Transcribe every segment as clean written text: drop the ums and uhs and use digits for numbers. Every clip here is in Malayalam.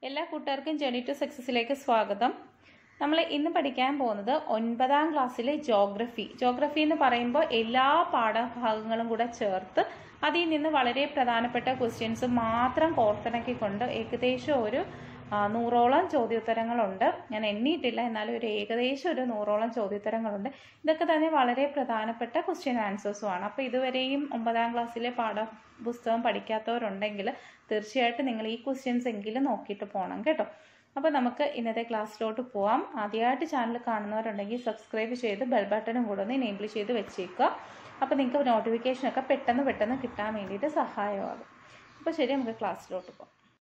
എല്ലാ കൂട്ടുകാർക്കും ജേർണി ടു സക്സസിലേക്ക് സ്വാഗതം. നമ്മൾ ഇന്ന് പഠിക്കാൻ പോകുന്നത് 9ാം ക്ലാസ്സിലെ ജോഗ്രഫി എന്ന് പറയുമ്പോൾ എല്ലാ പാഠഭാഗങ്ങളും കൂടെ ചേർത്ത് അതിൽ നിന്ന് വളരെ പ്രധാനപ്പെട്ട ക്വസ്റ്റ്യൻസ് മാത്രം കോർത്തിണക്കിക്കൊണ്ട് ഏകദേശം ഒരു 100ഓളം ചോദ്യോത്തരങ്ങളുണ്ട്. ഞാൻ എണ്ണിയിട്ടില്ല, എന്നാലും ഏകദേശം ഒരു 100ഓളം ചോദ്യോത്തരങ്ങളുണ്ട്. ഇതൊക്കെ തന്നെ വളരെ പ്രധാനപ്പെട്ട ക്വസ്റ്റ്യൻ ആൻസേഴ്സുമാണ്. അപ്പോൾ ഇതുവരെയും 9ാം ക്ലാസ്സിലെ പാഠപുസ്തകം പഠിക്കാത്തവരുണ്ടെങ്കിൽ തീർച്ചയായിട്ടും നിങ്ങൾ ഈ ക്വസ്റ്റ്യൻസ് എങ്കിലും നോക്കിയിട്ട് പോകണം കേട്ടോ. അപ്പോൾ നമുക്ക് ഇന്നത്തെ ക്ലാസ്സിലോട്ട് പോവാം. ആദ്യമായിട്ട് ചാനൽ കാണുന്നവരുണ്ടെങ്കിൽ സബ്സ്ക്രൈബ് ചെയ്ത് ബെൽ ബട്ടണും കൂടെ ഒന്ന് എനേബിൾ ചെയ്ത് വെച്ചേക്കുക. അപ്പോൾ നിങ്ങൾക്ക് നോട്ടിഫിക്കേഷനൊക്കെ പെട്ടെന്ന് കിട്ടാൻ വേണ്ടിയിട്ട് സഹായമാകും. അപ്പോൾ ശരി, നമുക്ക് ക്ലാസ്സിലോട്ട് പോകാം.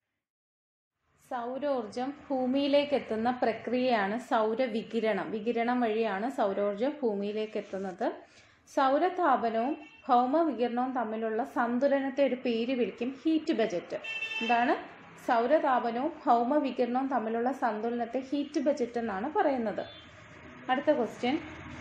സൗരോർജം ഭൂമിയിലേക്ക് എത്തുന്ന പ്രക്രിയയാണ് സൗരവികിരണം. വികിരണം വഴിയാണ് സൗരോർജം ഭൂമിയിലേക്ക് എത്തുന്നത്. സൗരതാപനവും ഭൗമവികിരണവും തമ്മിലുള്ള സന്തുലനത്തെ ഒരു പേര് വിളിക്കും ഹീറ്റ് ബജറ്റ്. എന്താണ്? സൗരതാപനവും ഭൗമവികിരണവും തമ്മിലുള്ള സന്തുലനത്തെ ഹീറ്റ് ബജറ്റ് എന്നാണ് പറയുന്നത്. അടുത്ത ക്വസ്റ്റ്യൻ,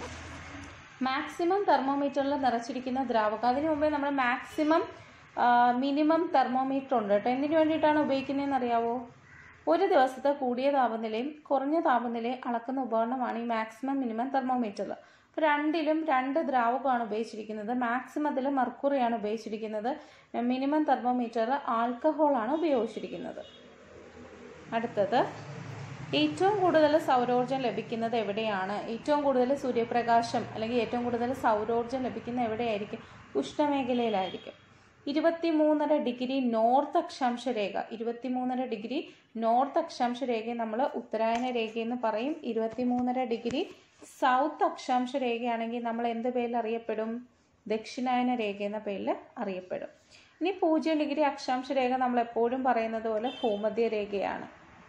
മാക്സിമം തെർമോമീറ്ററിൽ നിറച്ചിരിക്കുന്ന ദ്രാവകം. അതിനു മുമ്പേ നമ്മൾ മാക്സിമം മിനിമം തെർമോമീറ്റർ ഉണ്ട് കേട്ടോ. എന്തിനു വേണ്ടിയിട്ടാണ് ഉപയോഗിക്കുന്നതെന്ന് അറിയാവോ? ഒരു ദിവസത്തെ കൂടിയ താപനിലയും കുറഞ്ഞ താപനിലയും അളക്കുന്ന ഉപകരണമാണ് ഈ മാക്സിമം മിനിമം തെർമോമീറ്റർ. അപ്പോൾ രണ്ടിലും 2 ദ്രാവകമാണ് ഉപയോഗിച്ചിരിക്കുന്നത്. മാക്സിമത്തിൽ മെർക്കുറിയാണ് ഉപയോഗിച്ചിരിക്കുന്നത്. മിനിമം തെർമോമീറ്ററിൽ ആൽക്കഹോളാണ് ഉപയോഗിച്ചിരിക്കുന്നത്. അടുത്തത്, ഏറ്റവും കൂടുതൽ സൗരോർജം ലഭിക്കുന്നത് എവിടെയാണ്? ഏറ്റവും കൂടുതൽ സൂര്യപ്രകാശം അല്ലെങ്കിൽ ഏറ്റവും കൂടുതൽ സൗരോർജം ലഭിക്കുന്ന എവിടെയായിരിക്കും? ഉഷ്ണമേഖലയിലായിരിക്കും. 23.5 ഡിഗ്രി നോർത്ത് അക്ഷാംശ രേഖ. 23.5 ഡിഗ്രി നോർത്ത് അക്ഷാംശ രേഖയെ നമ്മൾ ഉത്തരായന രേഖ എന്ന് പറയും. 23.5 ഡിഗ്രി സൗത്ത് അക്ഷാംശ രേഖയാണെങ്കിൽ നമ്മൾ എന്ത് പേരിൽ അറിയപ്പെടും? ദക്ഷിണായന രേഖ എന്ന പേരിൽ അറിയപ്പെടും. ഇനി 0 ഡിഗ്രി അക്ഷാംശ രേഖ നമ്മൾ എപ്പോഴും പറയുന്നത് പോലെ ഭൂമധ്യ രേഖയാണ്.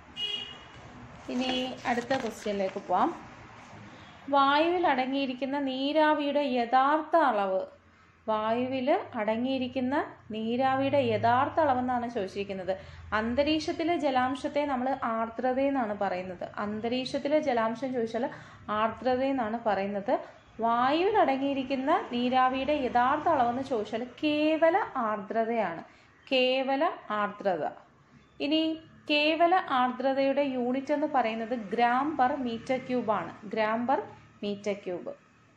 ഇനി അടുത്ത ക്വസ്റ്റ്യനിലേക്ക് പോവാം. വായുവിൽ അടങ്ങിയിരിക്കുന്ന നീരാവിയുടെ യഥാർത്ഥ അളവ്. വായുവിൽ അടങ്ങിയിരിക്കുന്ന നീരാവിയുടെ യഥാർത്ഥ അളവെന്നാണ് ചോദിച്ചിരിക്കുന്നത്. അന്തരീക്ഷത്തിലെ ജലാംശത്തെ നമ്മൾ ആർദ്രത എന്നാണ് പറയുന്നത്. അന്തരീക്ഷത്തിലെ ജലാംശം ചോദിച്ചാൽ ആർദ്രത എന്നാണ് പറയുന്നത്. വായുവിൽ അടങ്ങിയിരിക്കുന്ന നീരാവിയുടെ യഥാർത്ഥ അളവെന്ന് ചോദിച്ചാൽ കേവല ആർദ്രതയാണ്. കേവല ആർദ്രത. ഇനി കേവല ആർദ്രതയുടെ യൂണിറ്റ് എന്ന് പറയുന്നത് ഗ്രാം പെർ മീറ്റർ ക്യൂബ് ആണ്. Gram per meter cube.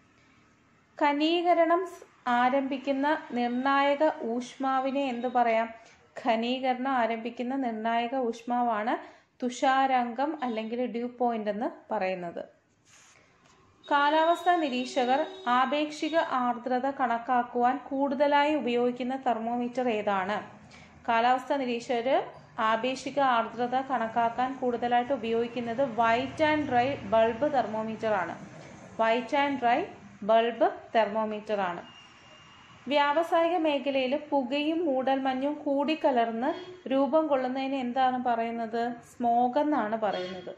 ഖനീകരണം ആരംഭിക്കുന്ന നിർണായക ഊഷ്മാവിനെ എന്ത് പറയാം? ഖനീകരണം ആരംഭിക്കുന്ന നിർണായക ഊഷ്മാവാണ് തുഷാരാങ്കം അല്ലെങ്കിൽ ഡ്യൂ പോയിന്റ് എന്ന് പറയുന്നത്. കാലാവസ്ഥാ നിരീക്ഷകർ ആപേക്ഷിക ആർദ്രത കണക്കാക്കുവാൻ കൂടുതലായി ഉപയോഗിക്കുന്ന തെർമോമീറ്റർ ഏതാണ്? കാലാവസ്ഥാ നിരീക്ഷകർ ആപേക്ഷിക ആർദ്രത കണക്കാക്കാൻ കൂടുതലായിട്ട് ഉപയോഗിക്കുന്നത് white and dry bulb thermometer ആണ്. White and dry bulb thermometer ആണ്. വ്യാവസായിക മേഖലയിൽ പുകയും മൂടൽമഞ്ഞും കൂടിക്കലർന്ന് രൂപം കൊള്ളുന്നതിന് എന്താണ് പറയുന്നത്? സ്മോഗ് എന്നാണ് പറയുന്നത്.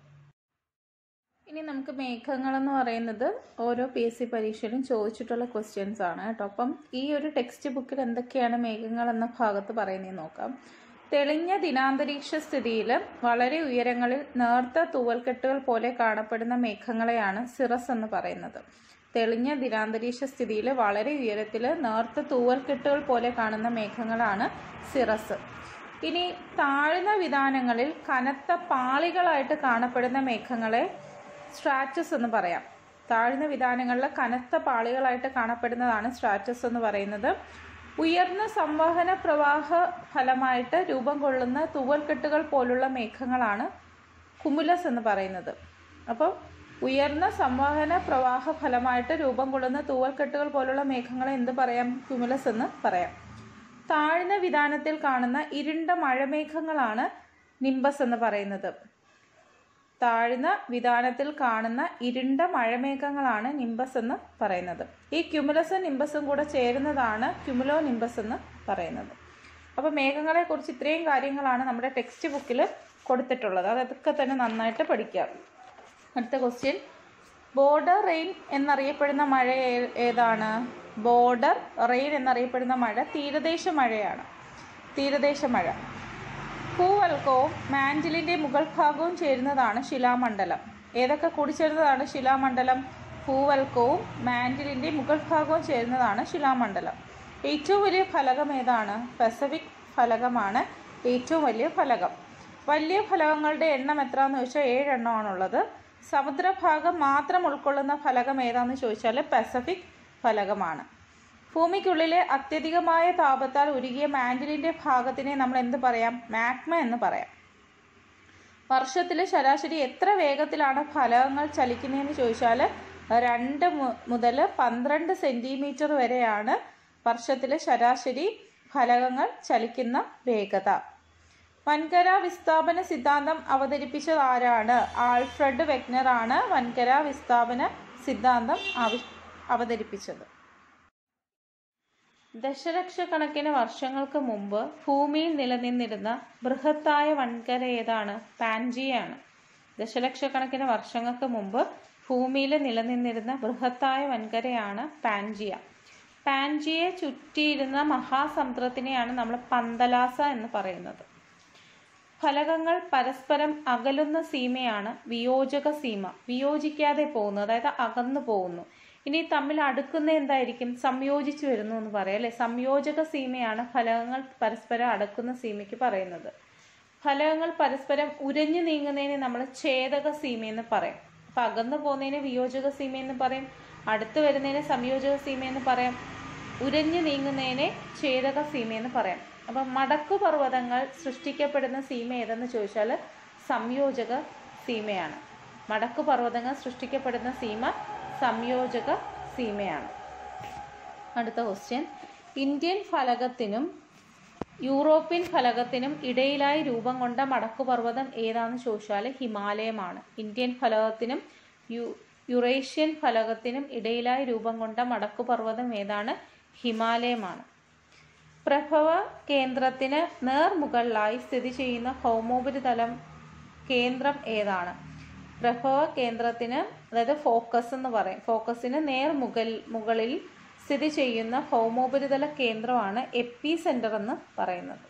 ഇനി നമുക്ക് മേഘങ്ങളെന്ന് പറയുന്നത് ഓരോ PSC പരീക്ഷയിലും ചോദിച്ചിട്ടുള്ള ക്വസ്റ്റ്യൻസ് ആണ് കേട്ടോ. അപ്പം ഈ ഒരു ടെക്സ്റ്റ് ബുക്കിൽ എന്തൊക്കെയാണ് മേഘങ്ങൾ എന്ന ഭാഗത്ത് പറയുന്നത് നോക്കാം. തെളിഞ്ഞ ദിനാന്തരീക്ഷ സ്ഥിതിയിൽ വളരെ ഉയരങ്ങളിൽ നേർത്ത തൂവൽക്കെട്ടുകൾ പോലെ കാണപ്പെടുന്ന മേഘങ്ങളെയാണ് സിറസ് എന്ന് പറയുന്നത്. തെളിഞ്ഞ ദിനാന്തരീക്ഷ സ്ഥിതിയിൽ വളരെ ഉയരത്തിൽ നേർത്ത തൂവൽക്കെട്ടുകൾ പോലെ കാണുന്ന മേഘങ്ങളാണ് സിറസ്. ഇനി താഴ്ന്ന വിതാനങ്ങളിൽ കനത്ത പാളികളായിട്ട് കാണപ്പെടുന്ന മേഘങ്ങളെ സ്ട്രാറ്റസ് എന്ന് പറയാം. താഴ്ന്ന വിതാനങ്ങളിൽ കനത്ത പാളികളായിട്ട് കാണപ്പെടുന്നതാണ് സ്ട്രാറ്റസ് എന്ന് പറയുന്നത്. ഉയർന്ന സംവഹന പ്രവാഹ ഫലമായിട്ട് രൂപം കൊള്ളുന്ന തൂവൽക്കെട്ടുകൾ പോലുള്ള മേഘങ്ങളാണ് കുമുലസ് എന്ന് പറയുന്നത്. അപ്പോൾ ഉയർന്ന സംവഹന പ്രവാഹ ഫലമായിട്ട് രൂപം കൊള്ളുന്ന തൂവൽക്കെട്ടുകൾ പോലുള്ള മേഘങ്ങളെ എന്ത് പറയാം? ക്യുമുലസ് എന്ന് പറയാം. താഴ്ന്ന വിതാനത്തിൽ കാണുന്ന ഇരുണ്ട മഴമേഘങ്ങളാണ് നിംബസ് എന്ന് പറയുന്നത്. താഴ്ന്ന വിതാനത്തിൽ കാണുന്ന ഇരുണ്ട മഴമേഘങ്ങളാണ് നിംബസ് എന്ന് പറയുന്നത്. ഈ ക്യുമുലസും നിംബസും കൂടെ ചേരുന്നതാണ് ക്യുമുലോ നിംബസ് എന്ന് പറയുന്നത്. അപ്പോൾ മേഘങ്ങളെ കുറിച്ച് ഇത്രയും കാര്യങ്ങളാണ് നമ്മുടെ ടെക്സ്റ്റ് ബുക്കിൽ കൊടുത്തിട്ടുള്ളത്. അതൊക്കെ തന്നെ നന്നായിട്ട് പഠിക്കാം. അടുത്ത ക്വസ്റ്റ്യൻ, ബോർഡർ റെയിൻ എന്നറിയപ്പെടുന്ന മഴ ഏതാണ്? ബോർഡർ റെയിൻ എന്നറിയപ്പെടുന്ന മഴ തീരദേശ മഴയാണ്. തീരദേശ മഴ. ഭൂവൽക്കവും മാൻറ്റിലിൻ്റെ മുകൾ ഭാഗവും ചേരുന്നതാണ് ശിലാമണ്ഡലം. ഏതൊക്കെ കൂടിച്ചേരുന്നതാണ് ശിലാമണ്ഡലം? ഭൂവൽക്കവും മാൻറ്റിലിൻ്റെ മുകൾ ഭാഗവും ചേരുന്നതാണ് ശിലാമണ്ഡലം. ഏറ്റവും വലിയ ഫലകം ഏതാണ്? പസഫിക് ഫലകമാണ് ഏറ്റവും വലിയ ഫലകം. വലിയ ഫലകങ്ങളുടെ എണ്ണം എത്രയെന്ന് ചോദിച്ചാൽ 7 എണ്ണമാണുള്ളത്. സമുദ്രഭാഗം മാത്രം ഉൾക്കൊള്ളുന്ന ഫലകം ഏതാണെന്ന് ചോദിച്ചാൽ പസഫിക് ഫലകമാണ്. ഭൂമിക്കുള്ളിലെ അത്യധികമായ താപത്താൽ ഉരുകിയ മാൻഡിലിൻ്റെ ഭാഗത്തിനെ നമ്മൾ എന്ത് പറയാം? മാഗ്മ എന്ന് പറയാം. വർഷത്തിൽ ശരാശരി എത്ര വേഗത്തിലാണ് ഫലകങ്ങൾ ചലിക്കുന്നതെന്ന് ചോദിച്ചാൽ 2 മുതൽ 12 സെൻറ്റിമീറ്റർ വരെയാണ് വർഷത്തിൽ ശരാശരി ഫലകങ്ങൾ ചലിക്കുന്ന വേഗത. വൻകര വിസ്ഥാപന സിദ്ധാന്തം അവതരിപ്പിച്ചത് ആരാണ്? ആൽഫ്രഡ് വെഗ്നർ ആണ് വൻകര വിസ്ഥാപന സിദ്ധാന്തം അവതരിപ്പിച്ചത്. ദശലക്ഷക്കണക്കിന് വർഷങ്ങൾക്ക് മുമ്പ് ഭൂമിയിൽ നിലനിന്നിരുന്ന ബൃഹത്തായ വൻകര ഏതാണ്? പാൻജിയയാണ്. ദശലക്ഷക്കണക്കിന് വർഷങ്ങൾക്ക് മുമ്പ് ഭൂമിയിൽ നിലനിന്നിരുന്ന ബൃഹത്തായ വൻകരയാണ് പാൻജിയ. പാൻജിയെ ചുറ്റിയിരുന്ന മഹാസമുദ്രത്തിനെയാണ് നമ്മൾ പന്തലാസ എന്ന് പറയുന്നത്. ഫലകങ്ങൾ പരസ്പരം അകലുന്ന സീമയാണ് വിയോജക സീമ. വിയോജിക്കാതെ പോകുന്നു, അതായത് അകന്നു പോകുന്നു. ഇനി തമ്മിൽ അടുക്കുന്ന എന്തായിരിക്കും? സംയോജിച്ചു വരുന്നു എന്ന് പറയാം അല്ലെ. സംയോജക സീമയാണ് ഫലകങ്ങൾ പരസ്പരം അടുക്കുന്ന സീമയ്ക്ക് പറയുന്നത്. ഫലകങ്ങൾ പരസ്പരം ഉരഞ്ഞു നീങ്ങുന്നതിന് നമ്മൾ ഛേദക സീമയെന്ന് പറയും. അപ്പം അകന്നു പോകുന്നതിന് വിയോജക സീമയെന്ന് പറയും, അടുത്ത് വരുന്നതിന് സംയോജക സീമയെന്ന് പറയാം, ഉരഞ്ഞു നീങ്ങുന്നതിനെ ഛേദക സീമയെന്ന് പറയാം. അപ്പം മടക്കു പർവ്വതങ്ങൾ സൃഷ്ടിക്കപ്പെടുന്ന സീമ ഏതെന്ന് ചോദിച്ചാൽ സംയോജക സീമയാണ്. മടക്കു പർവ്വതങ്ങൾ സൃഷ്ടിക്കപ്പെടുന്ന സീമ സംയോജക സീമയാണ്. അടുത്ത ക്വസ്റ്റ്യൻ, ഇന്ത്യൻ ഫലകത്തിനും യൂറോപ്യൻ ഫലകത്തിനും ഇടയിലായി രൂപം കൊണ്ട മടക്കുപർവ്വതം ഏതാണെന്ന് ചോദിച്ചാൽ ഹിമാലയമാണ്. ഇന്ത്യൻ ഫലകത്തിനും യുറേഷ്യൻ ഫലകത്തിനും ഇടയിലായി രൂപം കൊണ്ട മടക്കുപർവ്വതം ഏതാണ്? ഹിമാലയമാണ്. പ്രഭവ കേന്ദ്രത്തിന് നേർമുകളിലായി സ്ഥിതി ചെയ്യുന്ന ഭൗമോപരിതലം കേന്ദ്രം ഏതാണ്? പ്രഭവ കേന്ദ്രത്തിന്, അതായത് ഫോക്കസ് എന്ന് പറയും, ഫോക്കസിന് മുകളിൽ സ്ഥിതി ചെയ്യുന്ന ഭൗമോപരിതല കേന്ദ്രമാണ് എപ്പി സെന്റർ എന്ന് പറയുന്നത്.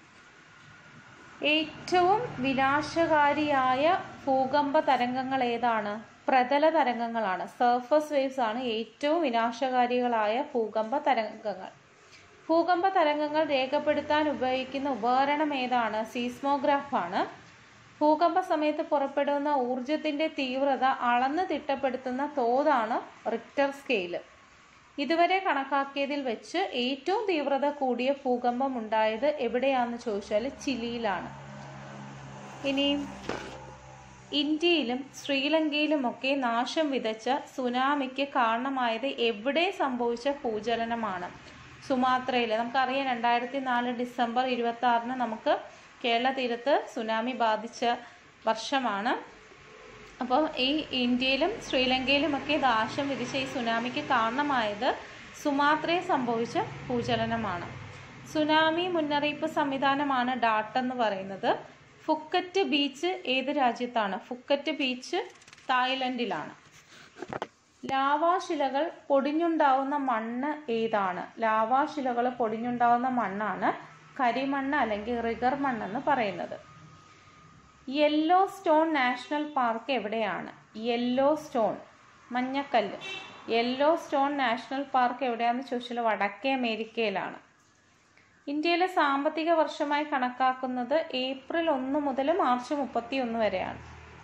ഏറ്റവും വിനാശകാരിയായ ഭൂകമ്പ തരംഗങ്ങൾ ഏതാണ്? പ്രതല തരംഗങ്ങളാണ്. സർഫസ് വേവ്സ് ആണ് ഏറ്റവും വിനാശകാരികളായ ഭൂകമ്പ തരംഗങ്ങൾ. ഭൂകമ്പ തരംഗങ്ങൾ രേഖപ്പെടുത്താൻ ഉപയോഗിക്കുന്ന ഉപകരണം ഏതാണ്? സീസ്മോഗ്രാഫാണ്. ഭൂകമ്പ സമയത്ത് പുറപ്പെടുന്ന ഊർജത്തിന്റെ തീവ്രത അളന്ന് തിട്ടപ്പെടുത്തുന്ന തോതാണ് റിക്ടർ സ്കെയില്. ഇതുവരെ കണക്കാക്കിയതിൽ വെച്ച് ഏറ്റവും തീവ്രത കൂടിയ ഭൂകമ്പം ഉണ്ടായത് എവിടെയാണെന്ന് ചോദിച്ചാൽ ചിലിയിലാണ്. ഇനി ഇന്ത്യയിലും ശ്രീലങ്കയിലുമൊക്കെ നാശം വിതച്ച സുനാമിക്ക് കാരണമായത് എവിടെ സംഭവിച്ച ഭൂചലനമാണ്? സുമാത്രയിൽ. നമുക്കറിയാം 2004 ഡിസംബർ 26 നമുക്ക് കേരള തീരത്ത് സുനാമി ബാധിച്ച വർഷമാണ്. അപ്പോൾ ഈ ഇന്ത്യയിലും ശ്രീലങ്കയിലുമൊക്കെ നാശം വിധിച്ച ഈ സുനാമിക്ക് കാരണമായത് സുമാത്രയിൽ സംഭവിച്ച ഭൂചലനമാണ്. സുനാമി മുന്നറിയിപ്പ് സംവിധാനമാണ് ഡാട്ട് എന്ന് പറയുന്നത്. ഫുക്കറ്റ് ബീച്ച് ഏത് രാജ്യത്താണ്? Phuket beach തായ്ലൻഡിലാണ്. ലാവാശിലകൾ പൊടിഞ്ഞുണ്ടാവുന്ന മണ്ണ് ഏതാണ്? ലാവാശിലകൾ പൊടിഞ്ഞുണ്ടാവുന്ന മണ്ണാണ് കരിമണ്ണ് അല്ലെങ്കിൽ റിഗർ മണ്ണെന്ന് പറയുന്നത്. യെല്ലോ സ്റ്റോൺ നാഷണൽ പാർക്ക് എവിടെയാണ്? യെല്ലോ സ്റ്റോൺ, മഞ്ഞക്കല്ല്. യെല്ലോ സ്റ്റോൺ നാഷണൽ പാർക്ക് എവിടെയാണെന്ന് ചോദിച്ചാൽ വടക്കേ അമേരിക്കയിലാണ്. ഇന്ത്യയിലെ സാമ്പത്തിക വർഷമായി കണക്കാക്കുന്നത് ഏപ്രിൽ 1 മുതൽ മാർച്ച് 31 വരെയാണ്.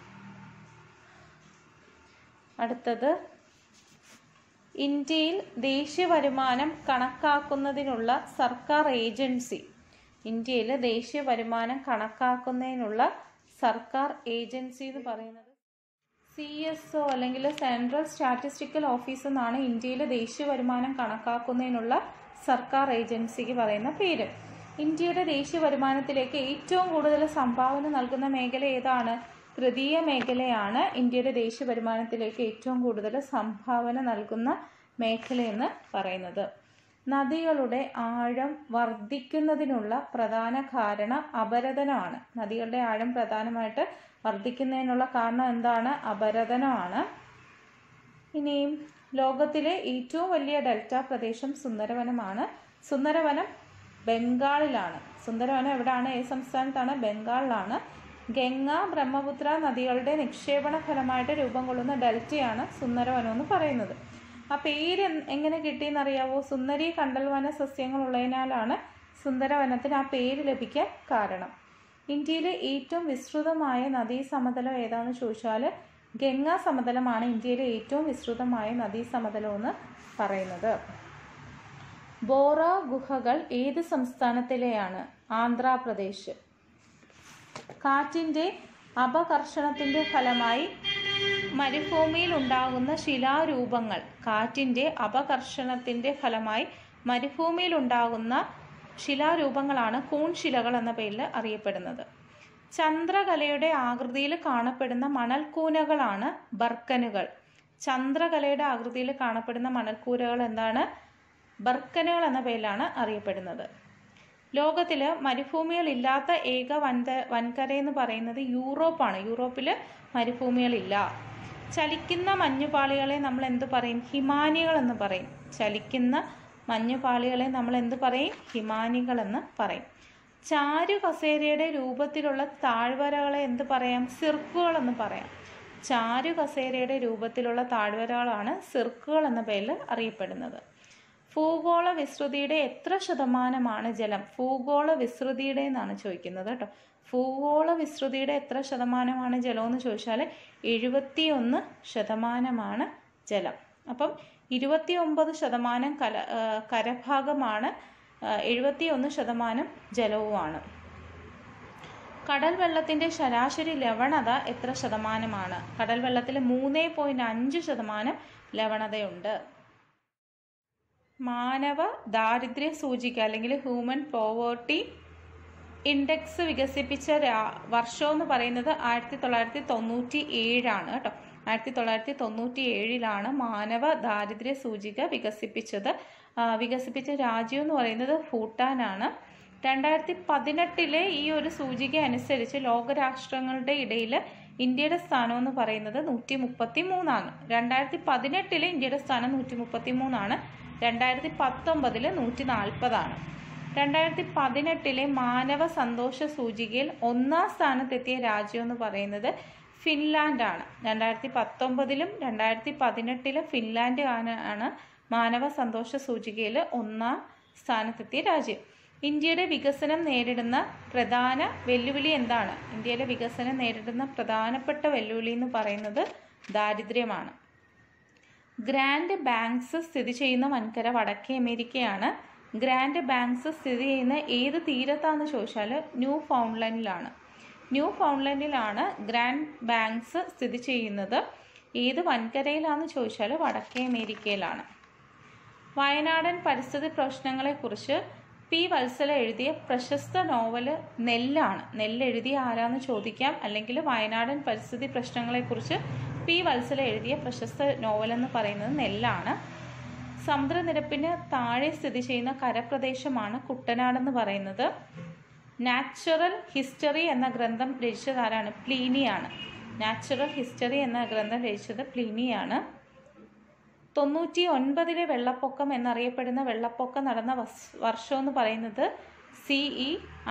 അടുത്തത്, ഇന്ത്യയിൽ ദേശീയ വരുമാനം കണക്കാക്കുന്നതിനുള്ള സർക്കാർ ഏജൻസി. ഇന്ത്യയിൽ ദേശീയ വരുമാനം കണക്കാക്കുന്നതിനുള്ള സർക്കാർ ഏജൻസി എന്ന് പറയുന്നത് CSO അല്ലെങ്കിൽ സെൻട്രൽ സ്റ്റാറ്റിസ്റ്റിക്കൽ ഓഫീസ് എന്നാണ് ഇന്ത്യയിലെ ദേശീയ വരുമാനം കണക്കാക്കുന്നതിനുള്ള സർക്കാർ ഏജൻസിക്ക് പറയുന്ന പേര്. ഇന്ത്യയുടെ ദേശീയ വരുമാനത്തിലേക്ക് ഏറ്റവും കൂടുതൽ സംഭാവന നൽകുന്ന മേഖല ഏതാണ്? തൃതീയ മേഖലയാണ് ഇന്ത്യയുടെ ദേശീയ വരുമാനത്തിലേക്ക് ഏറ്റവും കൂടുതൽ സംഭാവന നൽകുന്ന മേഖലയെന്ന് പറയുന്നത്. നദികളുടെ ആഴം വർദ്ധിക്കുന്നതിനുള്ള പ്രധാന കാരണം അപരദനമാണ്. നദികളുടെ ആഴം പ്രധാനമായിട്ട് വർദ്ധിക്കുന്നതിനുള്ള കാരണം എന്താണ്? അപരദനമാണ്. ഇനിയും ലോകത്തിലെ ഏറ്റവും വലിയ ഡെൽറ്റ പ്രദേശം സുന്ദരവനമാണ്. സുന്ദരവനം ബംഗാളിലാണ്. സുന്ദരവനം എവിടെയാണ്? ഏത് സംസ്ഥാനത്താണ്? ബംഗാളിലാണ്. ഗംഗ, ബ്രഹ്മപുത്ര നദികളുടെ നിക്ഷേപണ ഫലമായിട്ട് രൂപം കൊള്ളുന്ന ഡെൽറ്റയാണ് സുന്ദരവനം എന്ന് പറയുന്നത്. ആ പേര് എങ്ങനെ കിട്ടിയെന്നറിയാവോ? സുന്ദരി കണ്ടൽവന സസ്യങ്ങൾ ഉള്ളതിനാലാണ് സുന്ദരവനത്തിന് ആ പേര് ലഭിക്കാൻ കാരണം. ഇന്ത്യയിലെ ഏറ്റവും വിസ്തൃതമായ നദീസമതലം ഏതാണെന്ന് ചോദിച്ചാൽ ഗംഗാ സമതലമാണ് ഇന്ത്യയിലെ ഏറ്റവും വിസ്തൃതമായ നദീസമതലം എന്ന് പറയുന്നത്. ബോറ ഗുഹകൾ ഏത് സംസ്ഥാനത്തിലെയാണ്? ആന്ധ്രാപ്രദേശ്. കാറ്റിൻ്റെ അപകർഷണത്തിൻ്റെ ഫലമായി മരുഭൂമിയിൽ ഉണ്ടാകുന്ന ശിലാരൂപങ്ങൾ, കാറ്റിൻ്റെ അപകർഷണത്തിൻ്റെ ഫലമായി മരുഭൂമിയിൽ ഉണ്ടാകുന്ന ശിലാരൂപങ്ങളാണ് കൂൺശിലകൾ എന്ന പേരിൽ അറിയപ്പെടുന്നത്. ചന്ദ്രകലയുടെ ആകൃതിയിൽ കാണപ്പെടുന്ന മണൽക്കൂനകളാണ് ബർക്കനുകൾ. ചന്ദ്രകലയുടെ ആകൃതിയിൽ കാണപ്പെടുന്ന മണൽക്കൂനകൾ എന്താണ്? ബർക്കനുകൾ എന്ന പേരിലാണ് അറിയപ്പെടുന്നത്. ലോകത്തിൽ മരുഭൂമികളില്ലാത്ത ഏക വൻകരയെന്ന് പറയുന്നത് യൂറോപ്പാണ്. യൂറോപ്പിൽ മരുഭൂമികളില്ല. ചലിക്കുന്ന മഞ്ഞുപാളികളെ നമ്മൾ എന്ത് പറയും? ഹിമാനികൾ എന്ന് പറയും. ചലിക്കുന്ന മഞ്ഞുപാളികളെ നമ്മൾ എന്ത് പറയും? ഹിമാനികൾ എന്ന് പറയും. ചാരു കസേരയുടെ രൂപത്തിലുള്ള താഴ്വരകളെ എന്ത് പറയാം? സിർക്കുകൾ എന്ന് പറയാം. ചാരു കസേരയുടെ രൂപത്തിലുള്ള താഴ്വരകളാണ് സിർക്കുകൾ എന്ന പേരിൽ അറിയപ്പെടുന്നത്. ഭൂഗോള വിസ്തൃതിയുടെ എത്ര ശതമാനമാണ് ജലം? ഭൂഗോള വിസ്തൃതിയുടെ എന്നാണ് ചോദിക്കുന്നത് കേട്ടോ. ഭൂഗോള വിസ്തൃതിയുടെ എത്ര ശതമാനമാണ് ജലം എന്ന് ചോദിച്ചാൽ 71% ജലം. അപ്പം 29% കരഭാഗമാണ്, 71% ജലവുമാണ്. കടൽ വെള്ളത്തിൻ്റെ ശരാശരി ലവണത എത്ര ശതമാനമാണ്? കടൽ വെള്ളത്തിൽ 3.5% ലവണതയുണ്ട്. മാനവ ദാരിദ്ര്യ സൂചിക അല്ലെങ്കിൽ ഹ്യൂമൻ പോവേർട്ടി ഇൻഡെക്സ് വികസിപ്പിച്ച വർഷം എന്ന് പറയുന്നത് 1997 കേട്ടോ. 1997 മാനവ ദാരിദ്ര്യ സൂചിക വികസിപ്പിച്ച രാജ്യം എന്ന് പറയുന്നത് ഭൂട്ടാനാണ്. 2018 ഈ ഒരു സൂചിക അനുസരിച്ച് ലോകരാഷ്ട്രങ്ങളുടെ ഇടയിൽ ഇന്ത്യയുടെ സ്ഥാനം എന്ന് പറയുന്നത് 133. 2018 ഇന്ത്യയുടെ സ്ഥാനം 133, 2019 140. 2018 മാനവ സന്തോഷ സൂചികയിൽ 1ാം സ്ഥാനത്തെത്തിയ രാജ്യം എന്ന് പറയുന്നത് ഫിൻലാൻഡാണ്. 2019 2018 ഫിൻലാൻഡ് ആണ് മാനവ സന്തോഷ സൂചികയിൽ 1ാം സ്ഥാനത്തെത്തിയ രാജ്യം. ഇന്ത്യയുടെ വികസനം നേരിടുന്ന പ്രധാന വെല്ലുവിളി എന്താണ്? ഇന്ത്യയിലെ വികസനം നേരിടുന്ന പ്രധാനപ്പെട്ട വെല്ലുവിളി എന്ന് പറയുന്നത് ദാരിദ്ര്യമാണ്. ഗ്രാൻഡ് ബാങ്ക്സ് സ്ഥിതി ചെയ്യുന്ന വൻകര വടക്കേ അമേരിക്കയാണ്. ഗ്രാൻഡ് ബാങ്ക്സ് സ്ഥിതി ചെയ്യുന്ന ഏത് തീരത്താണെന്ന് ചോദിച്ചാൽ ന്യൂ ഫൗണ്ട്ലൻഡിലാണ് ഗ്രാൻഡ് ബാങ്ക്സ് സ്ഥിതി ചെയ്യുന്നത്. ഏത് വൻകരയിലാണെന്ന് ചോദിച്ചാൽ വടക്കേ അമേരിക്കയിലാണ്. വയനാടൻ പരിസ്ഥിതി പ്രശ്നങ്ങളെക്കുറിച്ച് പി. വത്സല എഴുതിയ പ്രശസ്ത നോവല് നെല്ലാണ്. നെല്ലെഴുതിയ ആരാന്ന് ചോദിക്കാം. അല്ലെങ്കിൽ വയനാടൻ പരിസ്ഥിതി പ്രശ്നങ്ങളെക്കുറിച്ച് പി. വത്സല എഴുതിയ പ്രശസ്ത നോവലെന്ന് പറയുന്നത് നെല്ലാണ്. സമുദ്രനിരപ്പിന് താഴെ സ്ഥിതി ചെയ്യുന്ന കരപ്രദേശമാണ് കുട്ടനാടെന്ന് പറയുന്നത്. നാച്ചുറൽ ഹിസ്റ്ററി എന്ന ഗ്രന്ഥം രചിച്ചത് ആരാണ്? പ്ലീനിയാണ്. നാച്ചുറൽ ഹിസ്റ്ററി എന്ന ഗ്രന്ഥം രചിച്ചത് പ്ലീനിയാണ്. 99 വെള്ളപ്പൊക്കം എന്നറിയപ്പെടുന്ന വെള്ളപ്പൊക്കം നടന്ന വർഷം എന്ന് പറയുന്നത് CE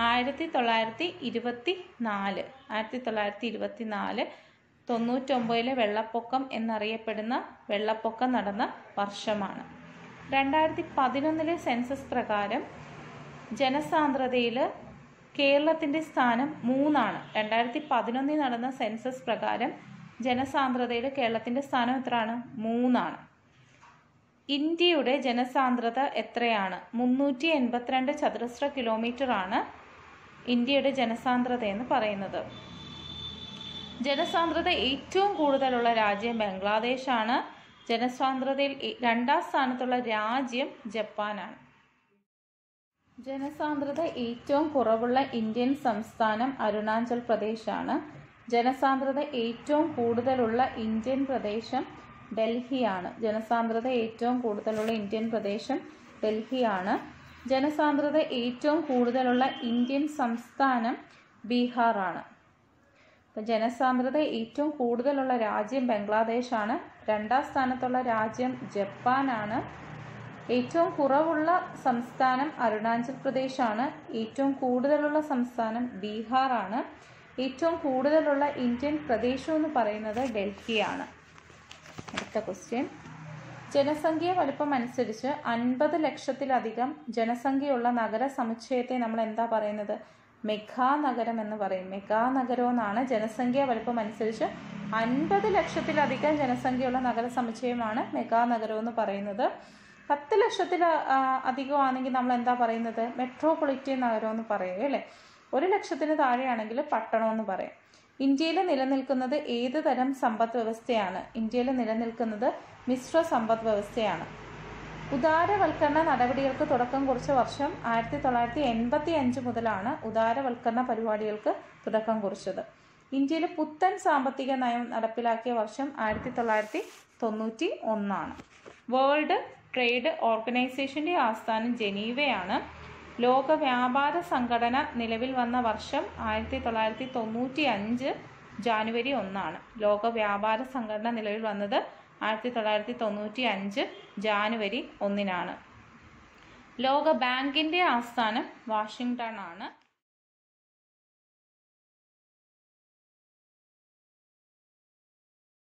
1924. 1924 99 വെള്ളപ്പൊക്കം എന്നറിയപ്പെടുന്ന വെള്ളപ്പൊക്കം നടന്ന വർഷമാണ്. 2011 സെൻസസ് പ്രകാരം ജനസാന്ദ്രതയിൽ കേരളത്തിൻ്റെ സ്ഥാനം 3. 2011 നടന്ന സെൻസസ് പ്രകാരം ജനസാന്ദ്രതയിൽ കേരളത്തിൻ്റെ സ്ഥാനം എത്രയാണ്? 3. ഇന്ത്യയുടെ ജനസാന്ദ്രത എത്രയാണ്? 382 ചതുരശ്ര കിലോമീറ്ററാണ് ഇന്ത്യയുടെ ജനസാന്ദ്രത എന്ന് പറയുന്നത്. ജനസാന്ദ്രത ഏറ്റവും കൂടുതലുള്ള രാജ്യം ബംഗ്ലാദേശാണ്. ജനസാന്ദ്രതയിൽ 2ാം സ്ഥാനത്തുള്ള രാജ്യം ജപ്പാനാണ്. ജനസാന്ദ്രത ഏറ്റവും കുറവുള്ള ഇന്ത്യൻ സംസ്ഥാനം അരുണാചൽ പ്രദേശാണ്. ജനസാന്ദ്രത ഏറ്റവും കൂടുതലുള്ള ഇന്ത്യൻ പ്രദേശം ഡൽഹിയാണ്. ജനസാന്ദ്രത ഏറ്റവും കൂടുതലുള്ള ഇന്ത്യൻ പ്രദേശം ഡൽഹിയാണ്. ജനസാന്ദ്രത ഏറ്റവും കൂടുതലുള്ള ഇന്ത്യൻ സംസ്ഥാനം ബീഹാറാണ്. അപ്പോൾ ജനസാന്ദ്രത ഏറ്റവും കൂടുതലുള്ള രാജ്യം ബംഗ്ലാദേശാണ്. 2ാം സ്ഥാനത്തുള്ള രാജ്യം ജപ്പാനാണ്. ഏറ്റവും കുറവുള്ള സംസ്ഥാനം അരുണാചൽ പ്രദേശാണ്. ഏറ്റവും കൂടുതലുള്ള സംസ്ഥാനം ബീഹാറാണ്. ഏറ്റവും കൂടുതലുള്ള ഇന്ത്യൻ പ്രദേശം എന്ന് പറയുന്നത് ഡൽഹിയാണ്. അടുത്ത ക്വസ്റ്റ്യൻ. ജനസംഖ്യ വലുപ്പം അനുസരിച്ച് 50 ലക്ഷത്തിലധികം ജനസംഖ്യയുള്ള നഗര സമുച്ചയത്തെ നമ്മൾ എന്താ പറയുന്നത്? മെഗാ നഗരം എന്ന് പറയും. മെഗാ നഗരം എന്നാണ് ജനസംഖ്യാ വലുപ്പം അനുസരിച്ച് 50 ലക്ഷത്തിലധികം ജനസംഖ്യയുള്ള നഗര സമുച്ചയമാണ് മെഗാ നഗരം എന്ന് പറയുന്നത്. 10 ലക്ഷത്തിൽ അധികമാണെങ്കിൽ നമ്മൾ എന്താ പറയുന്നത്? മെട്രോപൊളിറ്റൻ നഗരം എന്ന് പറയും അല്ലേ. 1 ലക്ഷത്തിന് താഴെയാണെങ്കിൽ പട്ടണം എന്ന് പറയും. ഇന്ത്യയിൽ നിലനിൽക്കുന്നത് ഏത് തരം സമ്പദ് വ്യവസ്ഥയാണ്? ഇന്ത്യയിൽ നിലനിൽക്കുന്നത് മിശ്ര സമ്പദ് വ്യവസ്ഥയാണ്. ഉദാരവൽക്കരണ നടപടികൾക്ക് തുടക്കം കുറിച്ച വർഷം 1985 മുതലാണ് ഉദാരവൽക്കരണ പരിപാടികൾക്ക് തുടക്കം കുറിച്ചത്. ഇന്ത്യയിൽ പുത്തൻ സാമ്പത്തിക നയം നടപ്പിലാക്കിയ വർഷം 1991. വേൾഡ് ട്രേഡ് ഓർഗനൈസേഷൻ്റെ ആസ്ഥാനം ജനീവയാണ്. ലോക വ്യാപാര സംഘടന നിലവിൽ വന്ന വർഷം 1995 ജാനുവരി 1. ലോക വ്യാപാര സംഘടന നിലവിൽ വന്നത് 1995 ജാനുവരി 1. ലോക ബാങ്കിൻ്റെ ആസ്ഥാനം വാഷിംഗ്ടൺ ആണ്.